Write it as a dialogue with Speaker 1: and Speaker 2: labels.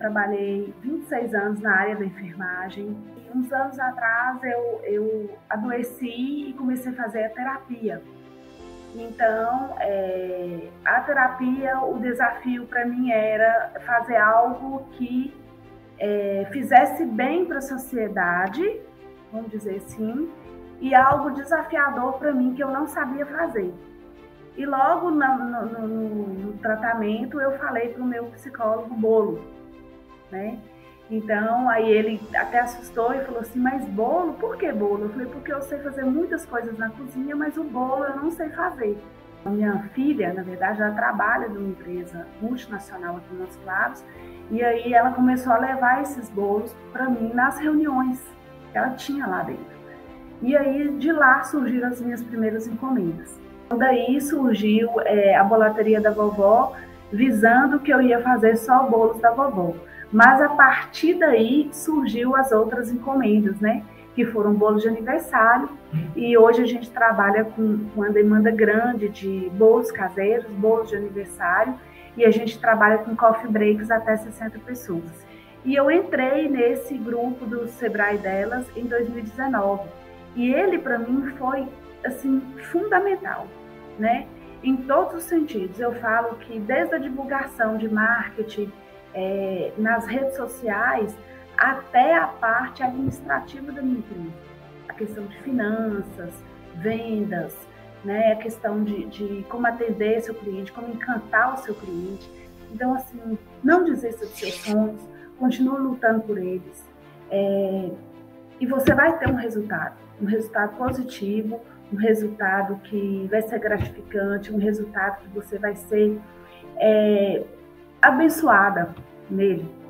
Speaker 1: trabalhei 26 anos na área da enfermagem. E uns anos atrás eu adoeci e comecei a fazer a terapia. Então, a terapia, o desafio para mim era fazer algo que fizesse bem para a sociedade, vamos dizer assim, e algo desafiador para mim que eu não sabia fazer. E logo no tratamento eu falei para o meu psicólogo bolo, né? Então, aí ele até assustou e falou assim, mas bolo? Por que bolo? Eu falei, porque eu sei fazer muitas coisas na cozinha, mas o bolo eu não sei fazer. A minha filha, na verdade, ela trabalha numa empresa multinacional aqui em Montes Claros, e aí ela começou a levar esses bolos para mim nas reuniões que ela tinha lá dentro. E aí, de lá, surgiram as minhas primeiras encomendas. Daí surgiu a bolateria da vovó, visando que eu ia fazer só bolos da vovó. Mas a partir daí surgiu as outras encomendas, né? Que foram bolos de aniversário. E hoje a gente trabalha com uma demanda grande de bolos caseiros, bolos de aniversário. E a gente trabalha com coffee breaks até 60 pessoas. E eu entrei nesse grupo do Sebrae delas em 2019. E ele, para mim, foi assim, fundamental, né? Em todos os sentidos. Eu falo que desde a divulgação de marketing, nas redes sociais, até a parte administrativa da minha empresa. A questão de finanças, vendas, né? A questão de como atender seu cliente, como encantar o seu cliente. Então, assim, não desista dos seus sonhos, continue lutando por eles. E você vai ter um resultado positivo, um resultado que vai ser gratificante, um resultado que você vai ser abençoada nele.